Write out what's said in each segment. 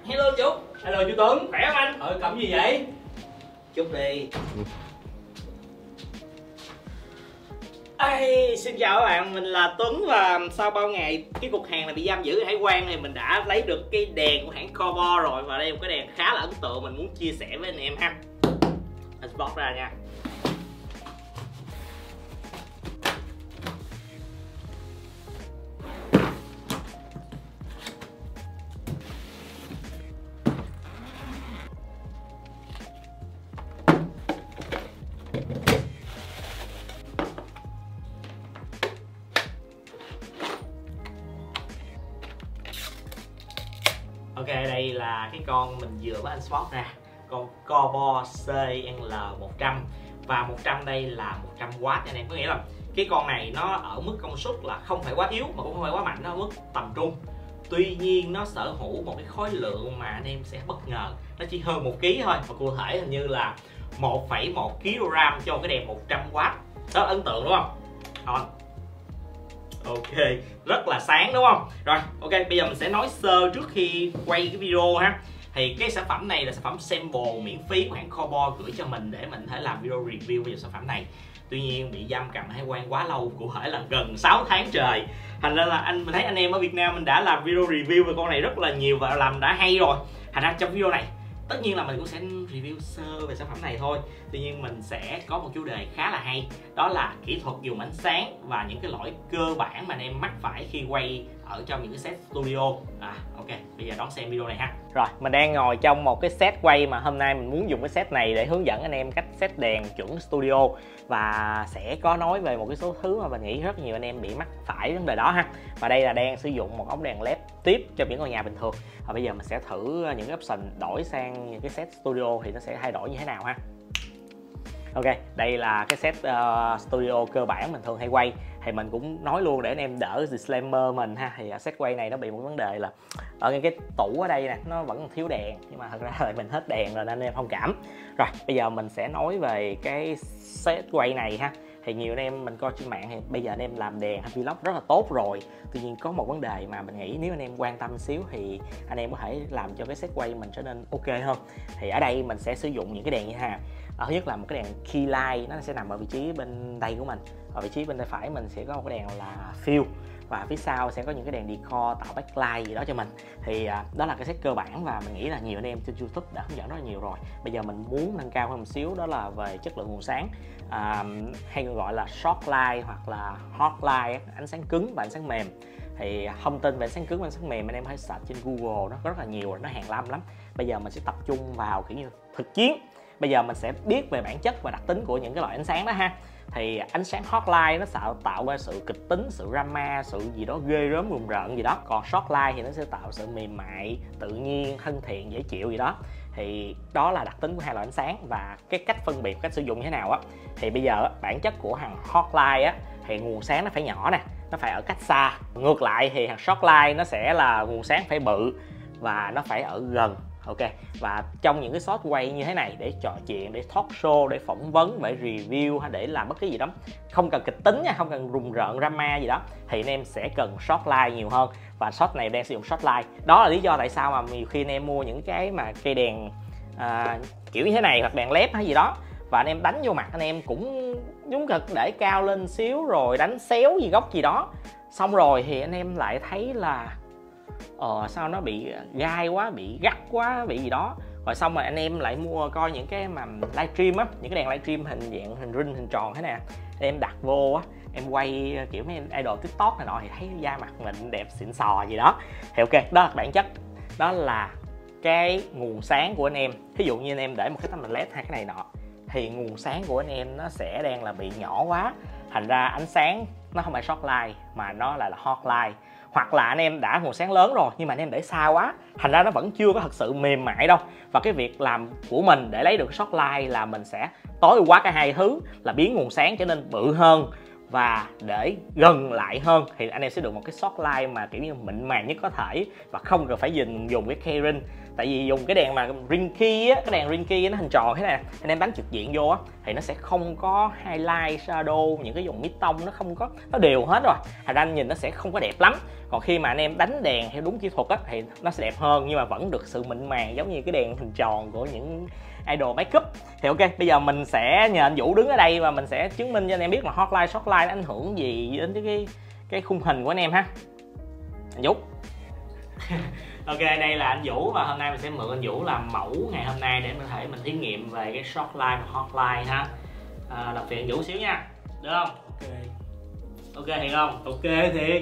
Hello chú. Hello chú Tuấn. Khỏe không anh? Cầm gì vậy? Chút đi. Ê, xin chào các bạn, mình là Tuấn và sau bao ngày cái cục hàng này bị giam giữ ở hải quan thì mình đã lấy được cái đèn của hãng Corbo rồi, và đây là một cái đèn khá là ấn tượng mình muốn chia sẻ với anh em ha. Anh bóc ra nha. Ok, đây là cái con mình vừa mới anh swap ra, con Corbo CL100 và 100 đây là 100W anh em, có nghĩa là cái con này nó ở mức công suất là không phải quá yếu mà cũng không phải quá mạnh, nó ở mức tầm trung. Tuy nhiên nó sở hữu một cái khối lượng mà anh em sẽ bất ngờ, nó chỉ hơn 1 kg thôi, và cụ thể hình như là 1,1 kg cho cái đèn 100W. Rất ấn tượng đúng không? Thôi. Ok, rất là sáng đúng không? Rồi, ok, bây giờ mình sẽ nói sơ trước khi quay cái video ha. Thì cái sản phẩm này là sản phẩm sample miễn phí của hãng Corbo gửi cho mình để mình có thể làm video review về sản phẩm này. Tuy nhiên bị giam cầm hải quan quá lâu, cụ thể là gần 6 tháng trời. Thành ra là mình thấy anh em ở Việt Nam mình đã làm video review về con này rất là nhiều và làm đã hay rồi. Thành ra trong video này tất nhiên là mình cũng sẽ review sơ về sản phẩm này thôi. Tuy nhiên mình sẽ có một chủ đề khá là hay, đó là kỹ thuật dùng ánh sáng và những cái lỗi cơ bản mà anh em mắc phải khi quay ở trong những cái set studio. Ok, bây giờ đón xem video này ha. Rồi, mình đang ngồi trong một cái set quay mà hôm nay mình muốn dùng cái set này để hướng dẫn anh em cách set đèn chuẩn studio, và sẽ có nói về một cái số thứ mà mình nghĩ rất nhiều anh em bị mắc phải vấn đề đó ha. Và đây là đang sử dụng một ống đèn led tiếp cho những ngôi nhà bình thường. Và bây giờ mình sẽ thử những cái option đổi sang những cái set studio thì nó sẽ thay đổi như thế nào ha. Ok, đây là cái set studio cơ bản mình thường hay quay. Thì mình cũng nói luôn để anh em đỡ disclaimer mình ha. Thì set quay này nó bị một vấn đề là ở cái tủ ở đây nè, nó vẫn thiếu đèn, nhưng mà thật ra là mình hết đèn rồi nên anh em thông cảm. Rồi, bây giờ mình sẽ nói về cái set quay này ha. Thì nhiều anh em mình coi trên mạng thì bây giờ anh em làm đèn hay vlog rất là tốt rồi. Tuy nhiên có một vấn đề mà mình nghĩ nếu anh em quan tâm xíu thì anh em có thể làm cho cái set quay mình trở nên ok hơn. Thì ở đây mình sẽ sử dụng những cái đèn như thế nào. Thứ nhất là một cái đèn key light, nó sẽ nằm ở vị trí bên đây của mình. Ở vị trí bên tay phải mình sẽ có một cái đèn là fill, và phía sau sẽ có những cái đèn decor tạo backlight gì đó cho mình. Thì đó là cái set cơ bản và mình nghĩ là nhiều anh em trên YouTube đã hướng dẫn rất là nhiều rồi. Bây giờ mình muốn nâng cao hơn một xíu, đó là về chất lượng nguồn sáng, hay còn gọi là short light hoặc là hot light, ánh sáng cứng và ánh sáng mềm. Thì thông tin về ánh sáng cứng và ánh sáng mềm anh em hãy search trên Google, nó có rất là nhiều rồi, nó hàn lâm lắm. Bây giờ mình sẽ tập trung vào kiểu như thực chiến. Bây giờ mình sẽ biết về bản chất và đặc tính của những cái loại ánh sáng đó ha. Thì ánh sáng hot light nó tạo ra sự kịch tính, sự drama, sự gì đó ghê gớm rùng rợn gì đó. Còn short light thì nó sẽ tạo sự mềm mại, tự nhiên, thân thiện, dễ chịu gì đó. Thì đó là đặc tính của hai loại ánh sáng và cái cách phân biệt, cách sử dụng như thế nào á. Thì bây giờ bản chất của hàng hot light á thì nguồn sáng nó phải nhỏ nè, nó phải ở cách xa. Ngược lại thì hàng short light nó sẽ là nguồn sáng phải bự và nó phải ở gần. Ok, và trong những cái shot quay như thế này để trò chuyện, để talk show, để phỏng vấn, để review hay để làm bất cứ gì đó, không cần kịch tính nha, không cần rùng rợn drama gì đó, thì anh em sẽ cần short light nhiều hơn. Và shot này đang sử dụng short light. Đó là lý do tại sao mà nhiều khi anh em mua những cái mà cây đèn kiểu như thế này hoặc đèn led hay gì đó, và anh em đánh vô mặt anh em cũng đúng thật để cao lên xíu rồi đánh xéo gì góc gì đó, xong rồi thì anh em lại thấy là sao nó bị gai quá, bị gắt quá, bị gì đó. Rồi xong rồi anh em lại mua coi những cái mà livestream á, những cái đèn livestream hình dạng hình ring, hình tròn thế nè, em đặt vô á, em quay kiểu mấy idol TikTok này nọ thì thấy da mặt mình đẹp xịn sò gì đó. Thì ok, đó là bản chất, đó là cái nguồn sáng của anh em. Ví dụ như anh em để một cái tấm led hai cái này nọ thì nguồn sáng của anh em nó sẽ đang là bị nhỏ quá, thành ra ánh sáng nó không phải short light mà nó lại là hot light. Hoặc là anh em đã nguồn sáng lớn rồi nhưng mà anh em để xa quá, thành ra nó vẫn chưa có thật sự mềm mại đâu. Và cái việc làm của mình để lấy được short light là mình sẽ tối ưu hóa cả hai thứ, là biến nguồn sáng trở nên bự hơn và để gần lại hơn thì anh em sẽ được một cái short-line mà kiểu như mịn màng nhất có thể, và không cần phải dùng cái keyring. Tại vì dùng cái đèn mà ring key á, cái đèn ring key nó hình tròn thế này, anh em đánh trực diện vô á thì nó sẽ không có highlight, shadow, những cái vùng mid tông nó không có, nó đều hết rồi, thành ra nhìn nó sẽ không có đẹp lắm. Còn khi mà anh em đánh đèn theo đúng kỹ thuật á thì nó sẽ đẹp hơn, nhưng mà vẫn được sự mịn màng giống như cái đèn hình tròn của những idol makeup. Thì ok, bây giờ mình sẽ nhờ anh Vũ đứng ở đây và mình sẽ chứng minh cho anh em biết là hotline, shortline nó ảnh hưởng gì đến cái khung hình của anh em ha. Anh Vũ. Ok, đây là anh Vũ và hôm nay mình sẽ mượn anh Vũ làm mẫu ngày hôm nay để mình thể thí nghiệm về cái shortline và hotline ha. Làm phiền anh Vũ xíu nha, được không? Ok. Ok thiệt không? Ok thiệt.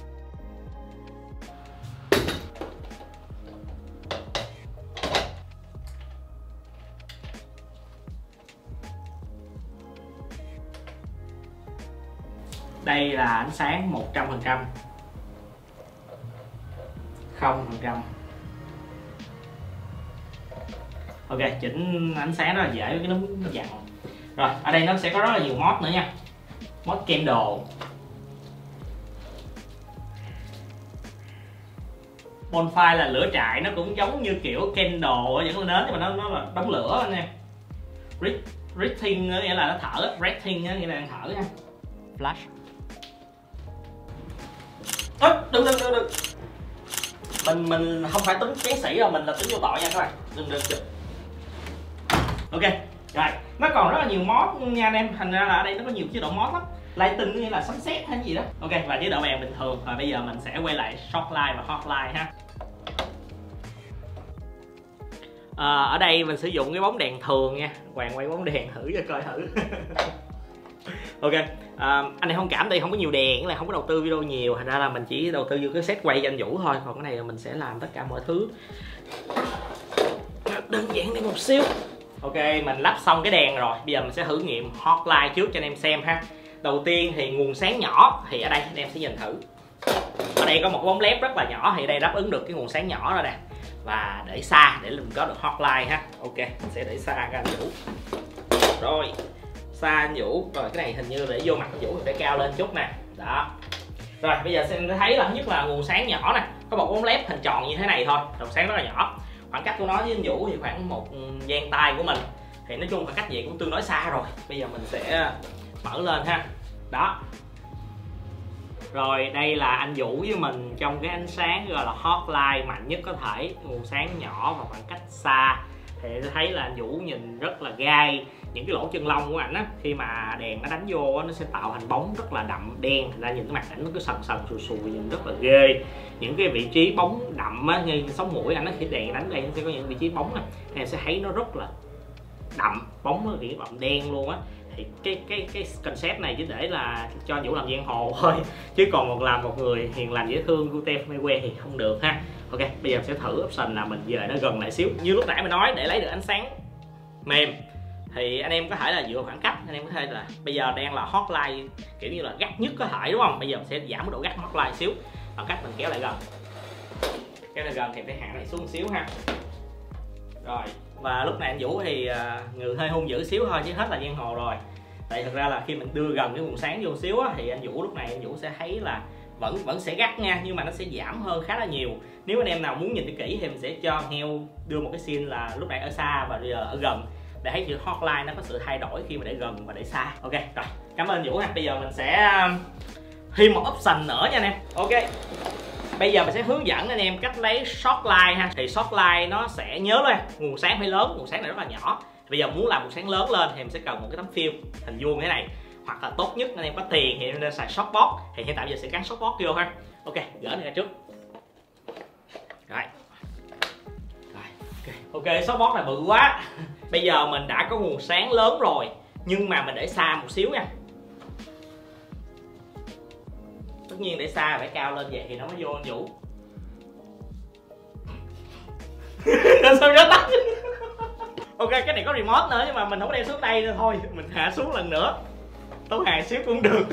Đây là ánh sáng 100%, 0%. Ok, chỉnh ánh sáng rất là dễ với cái núm dặn. Rồi, ở đây nó sẽ có rất là nhiều mod nữa nha. Mod candle, bonfire là lửa trại, nó cũng giống như kiểu candle vẫn là nến, nhưng mà nó là đống lửa anh em. Breathing nghĩa là nó thở, breathing nghĩa là đang thở nha. Flash. Đừng. Mình không phải tính tiến sĩ đâu, mình là tính vô tội nha các bạn. Đừng chụp. Ok, rồi, nó còn rất là nhiều mod nha anh em, thành ra là ở đây nó có nhiều chế độ mod lắm. Lighting nghĩa là sấm sét hay gì đó. Ok, và chế độ bàn bình thường. Rồi bây giờ mình sẽ quay lại shortline và hotline ha. Ở đây mình sử dụng cái bóng đèn thường nha. Hoàng quay bóng đèn thử cho coi thử. Ok, anh này không cảm tại không có nhiều đèn, là không có đầu tư video nhiều, thành ra là mình chỉ đầu tư vô cái set quay cho anh Vũ thôi. Còn cái này là mình sẽ làm tất cả mọi thứ đơn giản đi một xíu. Ok, mình lắp xong cái đèn rồi, bây giờ mình sẽ thử nghiệm hotline trước cho anh em xem ha. Đầu tiên thì nguồn sáng nhỏ, thì ở đây anh em sẽ nhìn thử. Ở đây có một cái bóng led rất là nhỏ, thì đây đáp ứng được cái nguồn sáng nhỏ rồi nè. Và để xa để mình có được hotline ha. Ok, mình sẽ để xa ra anh Vũ. Rồi, xa anh Vũ, rồi cái này hình như để vô mặt anh Vũ thì phải cao lên chút nè. Đó. Rồi bây giờ sẽ thấy là thứ nhất là nguồn sáng nhỏ nè, có một bóng led hình tròn như thế này thôi, độ sáng rất là nhỏ. Khoảng cách của nó với anh Vũ thì khoảng một dang tay của mình, thì nói chung khoảng cách gì cũng tương đối xa rồi. Bây giờ mình sẽ mở lên ha. Đó. Rồi đây là anh Vũ với mình trong cái ánh sáng gọi là hotline mạnh nhất có thể, nguồn sáng nhỏ và khoảng cách xa. Thì thấy là anh Vũ nhìn rất là gai. Những cái lỗ chân lông của ảnh á, khi mà đèn nó đánh vô á, nó sẽ tạo thành bóng rất là đậm đen, thành ra nhìn cái mặt ảnh nó cứ sần sần sùi sùi, nhìn rất là ghê. Những cái vị trí bóng đậm á, như sống mũi ảnh, khi đèn đánh đây nó sẽ có những vị trí bóng này, em sẽ thấy nó rất là đậm, bóng nó bị đậm đen luôn á. Thì cái concept này chỉ để là cho anh Vũ làm giang hồ thôi, chứ còn làm một người hiền lành dễ thương cute mê que thì không được ha. Ok, bây giờ sẽ thử option là mình về nó gần lại xíu. Như lúc nãy mình nói, để lấy được ánh sáng mềm thì anh em có thể là dựa khoảng cách, anh em có thể là bây giờ đang là hotline kiểu như là gắt nhất có thể đúng không? Bây giờ mình sẽ giảm mức độ gắt hotline xíu bằng cách mình kéo lại gần. Kéo lại gần thì phải hạ này xuống xíu ha. Rồi, và lúc này anh Vũ thì người hơi hung dữ xíu thôi chứ hết là giang hồ rồi. Tại thực ra là khi mình đưa gần cái nguồn sáng vô xíu á, thì anh Vũ lúc này anh Vũ sẽ thấy là vẫn sẽ gắt nha, nhưng mà nó sẽ giảm hơn khá là nhiều. Nếu anh em nào muốn nhìn kỹ thì mình sẽ cho heo đưa một cái scene là lúc nãy ở xa và bây giờ ở gần, để thấy chữ hotline nó có sự thay đổi khi mà để gần và để xa. Ok, rồi, cảm ơn anh Vũ ha. Bây giờ mình sẽ thêm một option nữa nha anh em. Ok, bây giờ mình sẽ hướng dẫn anh em cách lấy shortline ha. Thì shortline nó sẽ nhớ lên nguồn sáng phải lớn, nguồn sáng này rất là nhỏ. Bây giờ muốn làm nguồn sáng lớn lên thì mình sẽ cần một cái tấm phim hình vuông thế này, hoặc là tốt nhất anh em có tiền thì nên xài softbox. Thì hiện tại giờ sẽ gắn softbox vô ha. Ok, gỡ này ra trước. Rồi, ok, softbox này bự quá. Bây giờ mình đã có nguồn sáng lớn rồi, nhưng mà mình để xa một xíu nha. Tất nhiên để xa phải cao lên vậy thì nó mới vô anh Vũ. Sao nó tắt? Ok, cái này có remote nữa nhưng mà mình không có đem xuống đây nữa thôi. Mình hạ xuống lần nữa, tốn hàng xíu cũng được.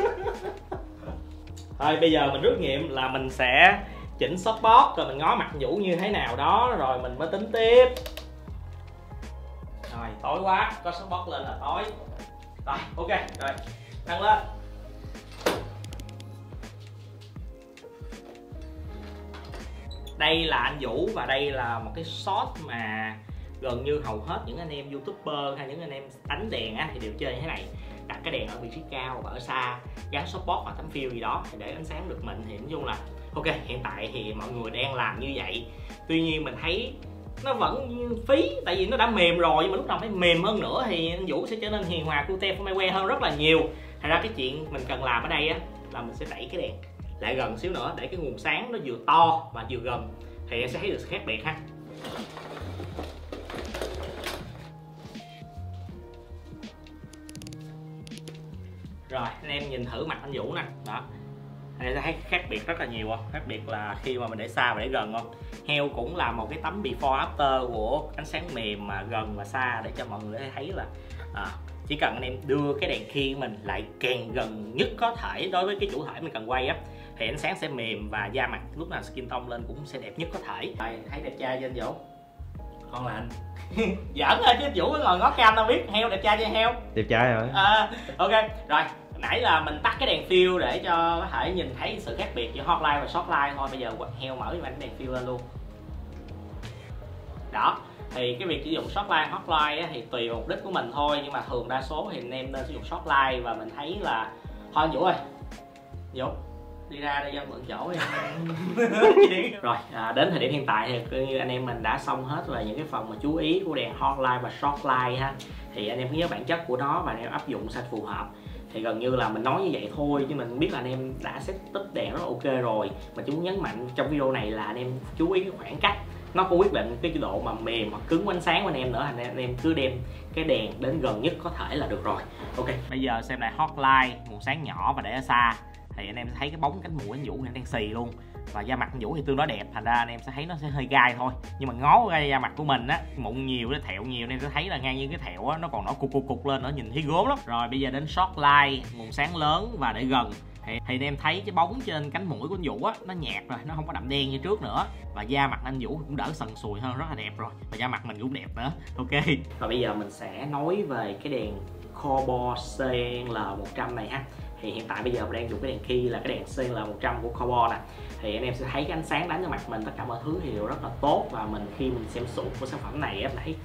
Thôi bây giờ mình rút nghiệm là mình sẽ chỉnh softbox rồi mình ngó mặt Vũ như thế nào đó rồi mình mới tính tiếp. Rồi, tối quá, có softbox lên là tối. Rồi, ok, rồi, nâng lên. Đây là anh Vũ và đây là một cái shot mà gần như hầu hết những anh em youtuber hay những anh em đánh đèn á thì đều chơi như thế này, đặt cái đèn ở vị trí cao và ở xa, gắn support hoặc tấm fill gì đó thì để ánh sáng được mịn. Thì nói chung là ok, hiện tại thì mọi người đang làm như vậy, tuy nhiên mình thấy nó vẫn phí, tại vì nó đã mềm rồi, nhưng mà lúc nào phải mềm hơn nữa thì anh Vũ sẽ trở nên hiền hòa cute Firmware hơn rất là nhiều. Thành ra cái chuyện mình cần làm ở đây á là mình sẽ đẩy cái đèn lại gần xíu nữa để cái nguồn sáng nó vừa to và vừa gần thì em sẽ thấy được sự khác biệt ha. Rồi anh em nhìn thử mặt anh Vũ nè, đó anh em sẽ thấy khác biệt rất là nhiều không? Khác biệt là khi mà mình để xa và để gần không? Heo cũng là một cái tấm before after của ánh sáng mềm mà gần và xa để cho mọi người thấy là chỉ cần anh em đưa cái đèn khi mình lại càng gần nhất có thể đối với cái chủ thể mình cần quay á thì ánh sáng sẽ mềm và da mặt lúc nào skin tone lên cũng sẽ đẹp nhất có thể. Rồi, thấy đẹp trai chưa anh Vũ? Con là anh giỡn thôi chứ anh Vũ mới ngồi ngó cam đâu biết. Heo đẹp trai chưa heo? Đẹp trai rồi. Ok rồi, nãy là mình tắt cái đèn fill để cho có thể nhìn thấy sự khác biệt giữa hotline và shortline thôi. Bây giờ heo mở cho anh đèn fill lên luôn. Đó, thì cái việc sử dụng shortline, hotline thì tùy vào mục đích của mình thôi, nhưng mà thường đa số thì anh em nên sử dụng shortline. Và mình thấy là thôi anh Vũ ơi, Vũ đi ra đây cho mượn chỗ đi. Rồi đến thời điểm hiện tại thì coi như anh em mình đã xong hết về những cái phần mà chú ý của đèn hotline và shortline ha. Thì anh em nhớ bản chất của nó và anh em áp dụng sao phù hợp. Thì gần như là mình nói như vậy thôi, chứ mình biết là anh em đã setup đèn rất là ok rồi. Mà chú nhấn mạnh trong video này là anh em chú ý cái khoảng cách, nó có quyết định cái độ mà mềm hoặc cứng của ánh sáng của anh em nữa. Anh em cứ đem cái đèn đến gần nhất có thể là được rồi. Ok, bây giờ xem lại hotline, nguồn sáng nhỏ và để ở xa thì anh em thấy cái bóng cánh mũi anh Vũ đang xì luôn, và da mặt anh Vũ thì tương đối đẹp, thành ra anh em sẽ thấy nó sẽ hơi gai thôi. Nhưng mà ngó ra da mặt của mình á, mụn nhiều, nó thẹo nhiều, anh em sẽ thấy là ngang như cái thẹo á, nó còn nổi cục lên, nó nhìn thấy gớm lắm. Rồi bây giờ đến shortline, nguồn sáng lớn và để gần thì anh em thấy cái bóng trên cánh mũi của anh Vũ á, nó nhạt rồi, nó không có đậm đen như trước nữa, và da mặt anh Vũ cũng đỡ sần sùi hơn, rất là đẹp rồi, và da mặt mình cũng đẹp nữa. Ok, và bây giờ mình sẽ nói về cái đèn Corbo CL100 này ha. Thì hiện tại bây giờ mình đang dùng cái đèn key là cái đèn CL100 của Corbo nè. Thì anh em sẽ thấy cái ánh sáng đánh vào mặt mình, tất cả mọi thứ thì đều rất là tốt. Và mình khi mình xem sụt của sản phẩm này em thấy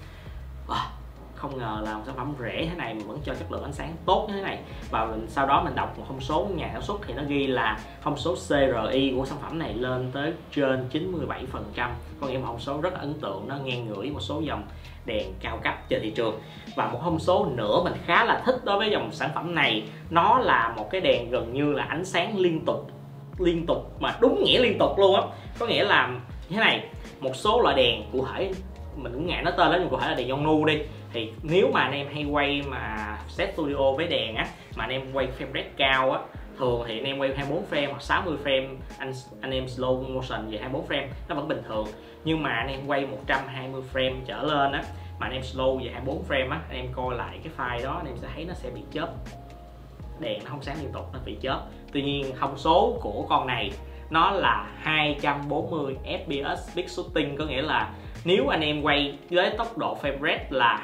không ngờ là một sản phẩm rẻ thế này mà vẫn cho chất lượng ánh sáng tốt như thế này. Và sau đó mình đọc một thông số nhà sản xuất thì nó ghi là thông số CRI của sản phẩm này lên tới trên 97%, có nghĩa một thông số rất là ấn tượng, nó ngang ngửa với một số dòng đèn cao cấp trên thị trường. Và một thông số nữa mình khá là thích đối với dòng sản phẩm này, nó là một cái đèn gần như là ánh sáng liên tục mà đúng nghĩa liên tục luôn á. Có nghĩa là như thế này, một số loại đèn cụ thể mình cũng ngại nói tên lắm, nhưng cụ thể là đèn Yongnuo đi, thì nếu mà anh em hay quay mà set studio với đèn á, mà anh em quay frame rate cao á, thường thì anh em quay 24 frame hoặc 60 frame, anh em slow motion về 24 frame nó vẫn bình thường. Nhưng mà anh em quay 120 frame trở lên á, mà anh em slow về 24 frame á, anh em coi lại cái file đó anh em sẽ thấy nó sẽ bị chớp, đèn nó không sáng liên tục, nó bị chớp. Tuy nhiên thông số của con này nó là 240 fps peak shooting, có nghĩa là nếu anh em quay với tốc độ frame rate là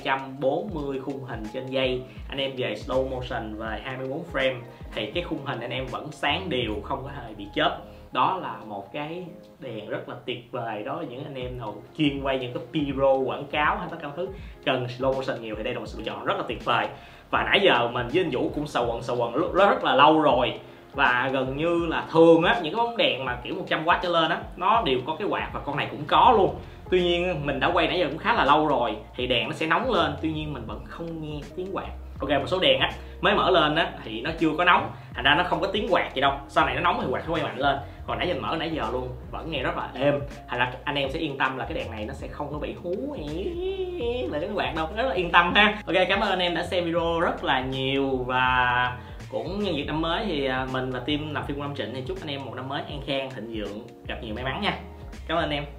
240 khung hình trên giây, anh em về slow motion về 24 frame thì cái khung hình anh em vẫn sáng đều, không có hề bị chớp. Đó là một cái đèn rất là tuyệt vời đó. Những anh em nào chuyên quay những cái P-roll quảng cáo hay tất cả các thứ cần slow motion nhiều thì đây là một sự lựa chọn rất là tuyệt vời. Và nãy giờ mình với anh Vũ cũng sầu quần rất là lâu rồi, và gần như là thường á, những cái bóng đèn mà kiểu 100W trở lên á, nó đều có cái quạt, và con này cũng có luôn. Tuy nhiên mình đã quay nãy giờ cũng khá là lâu rồi thì đèn nó sẽ nóng lên, tuy nhiên mình vẫn không nghe tiếng quạt. Ok, một số đèn á mới mở lên á thì nó chưa có nóng, thành ra nó không có tiếng quạt gì đâu, sau này nó nóng thì quạt sẽ quay mạnh lên. Còn nãy giờ mở nãy giờ luôn vẫn nghe rất là êm, thành ra anh em sẽ yên tâm là cái đèn này nó sẽ không có bị hú lại cái quạt đâu, rất là yên tâm ha. Ok, cảm ơn anh em đã xem video rất là nhiều, và cũng nhân dịp năm mới thì mình và team làm phim của Nam Trịnh thì chúc anh em một năm mới an khang thịnh vượng, gặp nhiều may mắn nha. Cảm ơn anh em.